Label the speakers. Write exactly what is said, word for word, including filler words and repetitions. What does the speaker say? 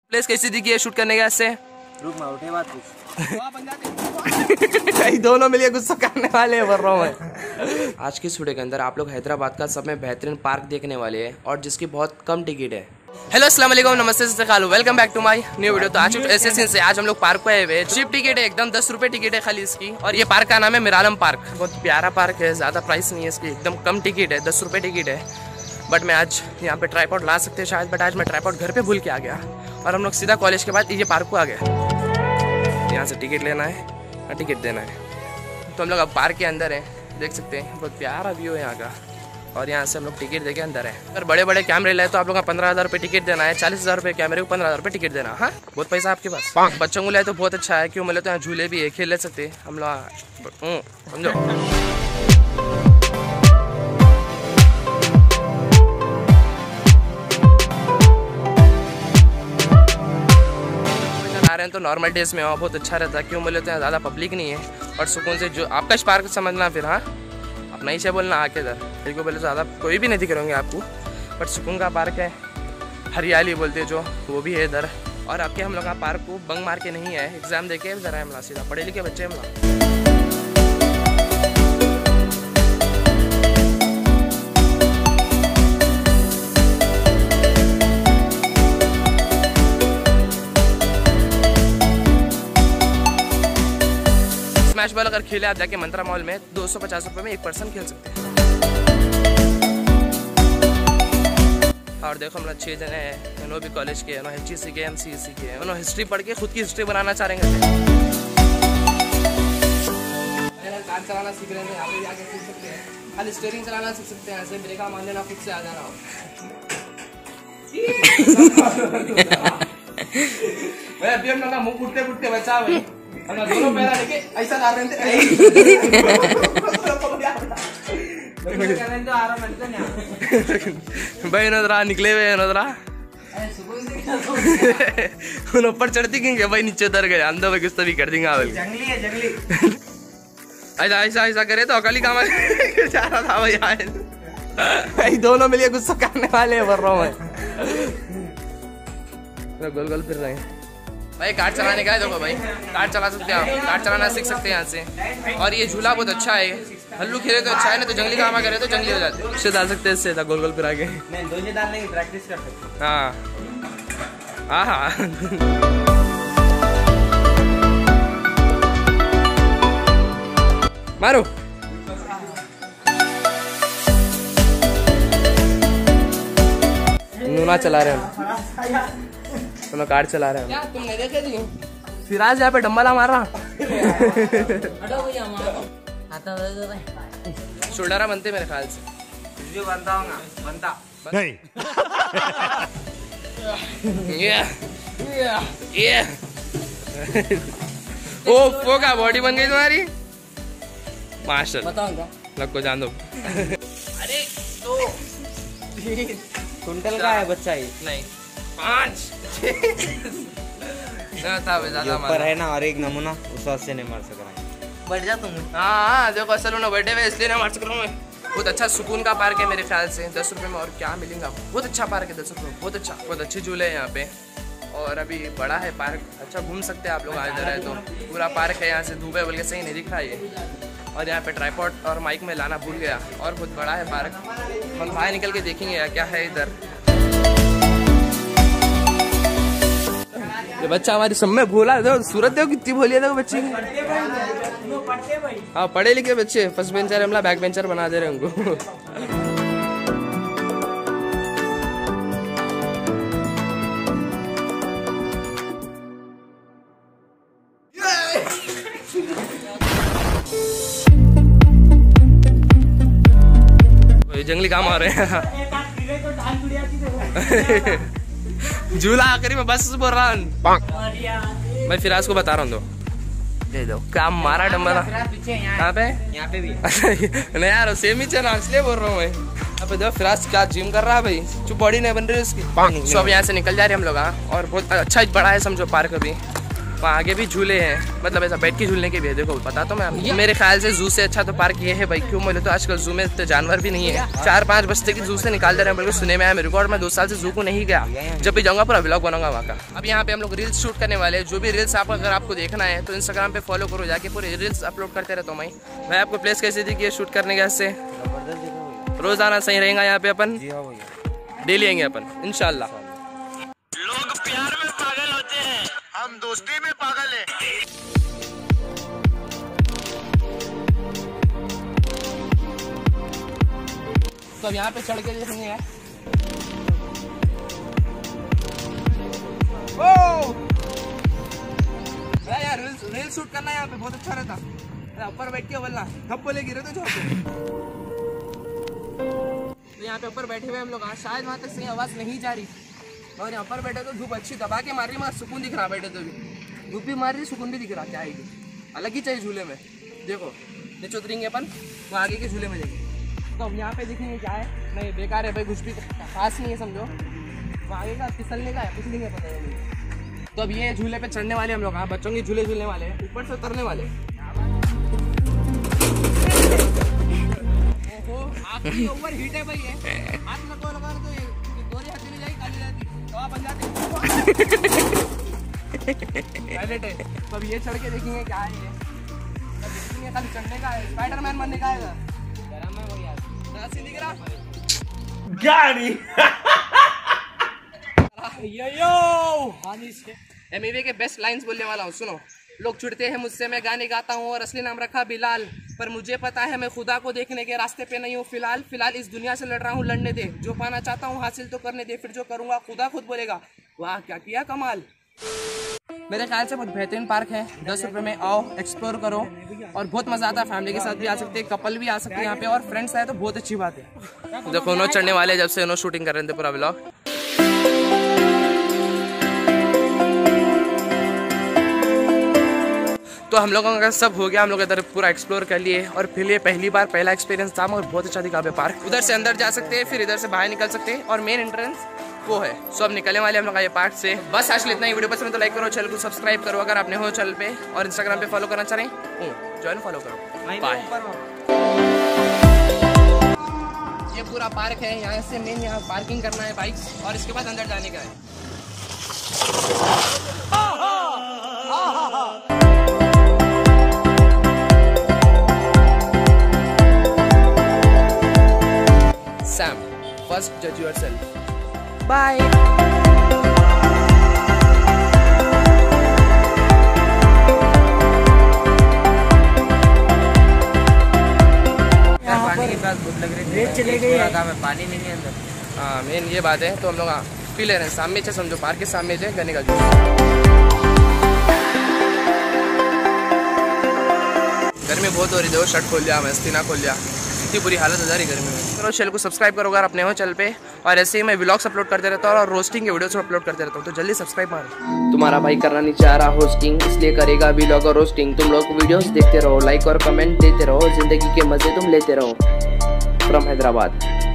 Speaker 1: Place कैसी दिखी है शूट करने के वास्ते?
Speaker 2: रुक मैं उठे बात कुछ
Speaker 1: दोनों मिलिए गुस्सा करने वाले हैं, बोल रहा हूँ मैं। आज की वीडियो के अंदर आप लोग हैदराबाद का सब में बेहतरीन पार्क देखने वाले हैं और जिसकी बहुत कम टिकट है। हेलो अस्सलाम वालेकुम, नमस्ते सतकालू, welcome back to my new video. तो आज ऐसे सीन से आज हम लोग पार्क पे आए हुए। चीप टिकट है, एकदम दस रुपए टिकट है खाली इसकी। और ये पार्क का नाम है मिरालम पार्क। बहुत प्यारा पार्क है, ज्यादा प्राइस नहीं है इसकी, एकदम कम टिकट है, दस रुपए टिकट है। बट मैं आज यहाँ पे ट्राईपॉड ला सकते हैं शायद, बट आज मैं ट्राईपॉड घर पे भूल के आ गया और हम लोग सीधा कॉलेज के बाद ये पार्क को आ गए। यहाँ से टिकट लेना है और टिकट देना है। तो हम लोग अब पार्क के अंदर हैं, देख सकते हैं बहुत प्यारा व्यू है यहाँ का। और यहाँ से हम लोग टिकट देके अंदर है। अगर बड़े बड़े कैमरे लाए तो आप लोग का पंद्रह हज़ार रुपये टिकट देना है, चालीस हज़ार रुपये कैमरे को पंद्रह हज़ार रुपये टिकट देना। हाँ, बहुत पैसा आपके पास। बच्चों को लाए तो बहुत अच्छा है, क्यों मिले तो यहाँ झूले भी है, खेल ले सकते हम लोग, समझो। रहे हैं तो नॉर्मल डेज में वहाँ बहुत अच्छा रहता है, क्यों बोले तो यहाँ ज़्यादा पब्लिक नहीं है और सुकून से जो आपका पार्क समझना। फिर हाँ, अपना ही से बोलना आके इधर फिर को बोले तो ज़्यादा कोई भी नहीं दिख रहे आपको, बट सुकून का पार्क है, हरियाली बोलते जो वो भी है इधर। और आपके हम लोग का पार्क को बंग मार के नहीं है, एग्जाम दे के ज़रा हमला सीधा पढ़े लिखे बच्चे हमला। स्मैश बॉल अगर खेले आप जाके मंत्रा मॉल में दो सौ पचास रुपये में एक पर्सन खेल सकते हैं। और देखो हम लोग छः जने हैं, उन्होंने भी कॉलेज के, उन्होंने एच ई सी के, एम सी सी के, उन्होंने हिस्ट्री पढ़ के खुद की हिस्ट्री बनाना चाह रहे हैं। कार चलाना सीख रहे हैं, यहाँ पे आके सीख सकते हैं, खाली स्टीयरिंग चलाना सीख सकते हैं, ऐसे ब्रेक मान लेना, खुद से आ जाना हो। भाई अभी हम लोग का मुँह फुटते फुटते बचा भाई, हम दोनों पैरा लेके ऐसा डाल रहे थे। भाई नजरा निकले हुए हैं, नजरा ऊपर चढ़ती क्यों भाई, नीचे उतर गए, अंदर में किस भी कर देंगे। जंगली है जंगली। ऐसा ऐसा ऐसा करे तो अकाली काम जा रहा था भाई, भाई दोनों मिलिए गुस्सा करने वाले हैं, बोल रहा हूँ मैं। गोल गोल फिर रहे हैं भाई। कार चलाने का है, देखो भाई कार चला सकते हैं आप, कार चलाना सीख सकते हैं यहाँ से। और ये झूला बहुत अच्छा है, हल्लू खेले तो अच्छा है, ना तो जंगली कामा करे तो जंगली हो जाते हैं। इससे डाल सकते हैं, इससे गोल गोल फिर आगे दोनों डालने की प्रैक्टिस कर सकते हैं। हाँ हाँ हाँ। मारो नूना चला रहे हैं, तो मैं कार चला रहा हूँ। क्या तुमने देखे थी फिराज यहाँ पे डम्बला मार रहा। शोल्डरा बनते मेरे ख्याल से, बनता होगा बनता नहीं। ये ये ओ वो का बॉडी बन गई तुम्हारी, मास्टर बताऊंगा लग को जान दो। अरे दो कुंटल का है बच्चा ही, नहीं पाँच था ऊपर है ना, और एक नमूना उस वक्त से नहीं मार सक रहा है। बैठ जा तुम। हाँ देखो असल उन्होंने बैठे हुए इसलिए नहीं मार सक रहा हूँ मैं। बहुत अच्छा सुकून का पार्क है मेरे ख्याल से, दस रुपये में और क्या मिलेगा। बहुत अच्छा पार्क है, दस रुपये में बहुत अच्छा, बहुत अच्छे झूले हैं यहाँ पे। और अभी बड़ा है पार्क, अच्छा घूम सकते हैं आप लोग, आ इधर है तो पूरा पार्क है। यहाँ से धूप है बोल के सही नहीं दिख रहा ये। और यहाँ पे ट्राईपॉड और माइक में लाना भूल गया। और बहुत बड़ा है पार्क, हम बाहर निकल के देखेंगे क्या है इधर। ये बच्चा हमारी सब में भोला, दो सूरत देखो कितनी भोली है, देखो बच्ची। हाँ पढ़े लिखे बच्चे, फर्स्ट बेंचर हमला बैक बेंचर बना दे रहे हैं उनको। जंगली काम आ रहे हैं। झूला आखिरी में बस बोल रहा हूँ मैं, फिराज को बता रहा हूँ तो दे दो क्या मारा डम्बला। यहाँ पे यहाँ पे भी नहीं यार, सेम ही चला इसलिए बोल रहा हूँ मैं। यहाँ पे देखो फिराज क्या जिम कर रहा है भाई, जो बॉडी नहीं बन रही उसकी। सो अब यहाँ से निकल जा रहे हम लोग। हाँ, और बहुत अच्छा बड़ा है समझो पार्क। अभी वहाँ आगे भी झूले हैं, मतलब ऐसा बैठ के झूलने के भी है। देखो पता तो मैं आपको, मेरे ख्याल से जू से अच्छा तो पार्क ये है भाई। क्यों बोले तो आजकल जू में तो जानवर भी नहीं है, चार पाँच बजते की जू से निकाल दे रहे हैं। बिल्कुल सुने में आया मेरे को, और मैं दो साल से जू को नहीं गया। जब भी जाऊँगा पूरा व्लॉग बनाऊंगा वहाँ का। अब यहाँ पे हम लोग रील्स शूट करने वाले हैं। जो भी रील्स आप अगर आपको देखना है तो इंस्टाग्राम पे फॉलो करो, जाके पूरे रील्स अपलोड करते रहता हूँ मैं। भाई आपको प्लेस कैसी थी कि शूट करने के से रोज आना सही रहेगा यहाँ पे? अपन डेली आएंगे अपन इंशाल्लाह।
Speaker 2: लोग प्यार में पागल होते हैं, हम दोस्ती में पागल हैं।
Speaker 1: तो अब यहाँ पे चढ़ के देखेंगे यार। ओ यार रील्स रील्स शूट करना यहाँ पे बहुत अच्छा रहता। ऊपर बैठ के बोलना कब बोले गिरे तो छोड़। तो यहाँ पे ऊपर बैठे हुए हम लोग, शायद वहाँ तक सही आवाज़ नहीं जा रही। और यहाँ पर बैठे तो धूप अच्छी दबा के मार रही, वहाँ सुकून दिख रहा। बैठे तो भी धूप भी मार रही, सुकून भी दिख रहा। क्या है अलग ही चाहिए झूले में। देखो नीचे उतरेंगे अपन, वो आगे के झूले में देखेंगे। तो हम यहाँ पे देखेंगे क्या है। नहीं बेकार है भाई, कुछ भी खास नहीं है समझो। वो आगे का फिसलने का है, कुछ नहीं है पता नहीं। तो अब ये झूले पे चढ़ने वाले हम लोग, हाँ बच्चों के झूले झूलने वाले हैं, ऊपर से उतरने वाले। आपकी ओवर हीट है भाई, ये हाथ में को लगा तो ये गोरी हाथ चली जाएगी, काली जाती तो बन जाते। तो अब ये चढ़ के देखेंगे क्या है ये। तब देखेंगे खाली चढ़ने का है, स्पाइडरमैन बनने का है। गरम है वो यार, ना सीधी गिरा
Speaker 2: गाड़ी
Speaker 1: यो यो पानी से एमवी के बेस्ट लाइंस बोलने वाला हूँ, सुनो। लोग चिढ़ते हैं मुझसे, मैं गाने गाता हूँ और असली नाम रखा बिलाल, पर मुझे पता है मैं खुदा को देखने के रास्ते पे नहीं हूँ फिलहाल। फिलहाल इस दुनिया से लड़ रहा हूँ, लड़ने दे। जो पाना चाहता हूँ हासिल तो करने दे, फिर जो करूँगा खुदा खुद बोलेगा। वाह क्या किया कमाल। मेरे ख्याल से बहुत बेहतरीन पार्क है। दस रुपये में आओ, एक्सप्लोर करो और बहुत मजा आता है। फैमिली के साथ भी आ सकते हैं, कपल भी आ सकते हैं यहाँ पे, और फ्रेंड्स आए तो बहुत अच्छी बात है। देखो उन्होंने चढ़ने वाले, जब से उन्होंने शूटिंग कर रहे थे पूरा व्लॉग। तो हम लोगों का सब हो गया, हम लोग इधर पूरा एक्सप्लोर कर लिए। और फिर ये पहली बार पहला एक्सपीरियंस था और बहुत अच्छा दिखा पार्क। उधर से अंदर जा सकते हैं, फिर इधर से बाहर निकल सकते हैं, और मेन एंट्रेंस वो है। सो अब निकलने वाले हम लोग ये पार्क से। बस आज इतना ही। वीडियो पसंद तो लाइक करो, चैनल को सब्सक्राइब करो अगर आपने हो चैनल पे, और इंस्टाग्राम पे फॉलो करना चाह रहे हैं ज्वाइन फॉलो करो। बाय। ये पूरा पार्क है, यहाँ से मेन यहाँ पार्किंग करना है बाइक्स, और इसके बाद अंदर जाने का है। Sam, first judge yourself. Bye. पानी के साथ भूख लग रही है, चले गए पानी नहीं है अंदर। हाँ मेन ये बात है। तो हम लोग पी ले रहे हैं सामने से, समझो पार्क के सामने से गन्ने का जूस। गर्मी बहुत हो रही है, शर्ट खोल लिया, मस्तीना खोल लिया, इतनी बुरी हालत हो जा रही गर्मी में। करो चैनल को सब्सक्राइब करो अगर अपने हो चैनल पे, और ऐसे ही मैं व्लॉग्स अपलोड करते रहता हूँ और रोस्टिंग के वीडियोस अपलोड करते रहता हूँ, तो जल्दी सब्सक्राइब मारो। तुम्हारा भाई करना नहीं चाह रहा होस्टिंग, इसलिए करेगा व्लॉग और रोस्टिंग। तुम लोग वीडियोस देखते रहो, लाइक और कमेंट देते रहो, जिंदगी के मजे तुम लेते रहो। फ्रॉम हैदराबाद।